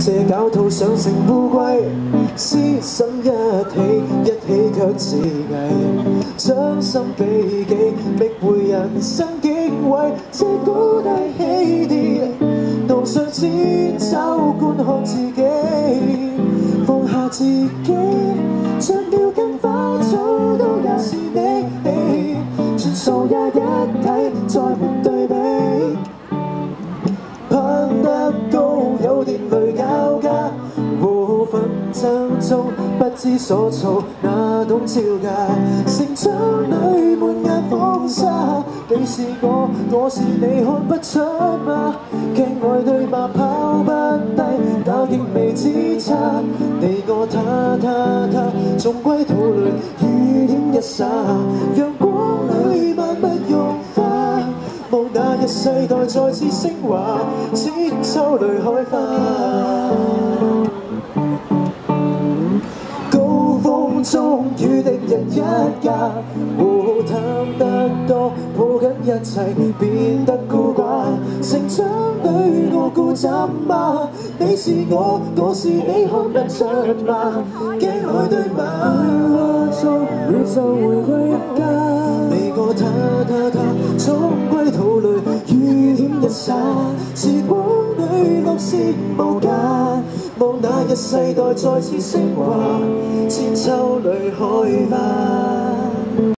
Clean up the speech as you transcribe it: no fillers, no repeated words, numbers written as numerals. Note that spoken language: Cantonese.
社交套上成富貴，師生一起卻自危，將心比己，覓回人生經緯，這高低起跌，路上千秋觀看自己，放下自己，像鳥跟花草都也是你，全數也一體，再沒對比。 攀得高，有點淚交加，和奮爭中不知所措，哪懂招架？成長裏滿眼風沙，你是我，我是你，看不出嗎？鏡外對罵拋不低，那極微之差，你我他，終歸土裏雨點一灑，陽光裏萬物融化。 望那日世代再次升華，千秋淚開花。高峰中與敵人一架，互談得多，抱緊一切變得孤寡。成長裏我固執嗎？你是我，我是你，看不出嗎？鏡內對罵，終宇宙回歸一家。 你我他，終歸土裏雨點一灑，時光裏樂事無價，望那日世代再次升華，千秋裏開花。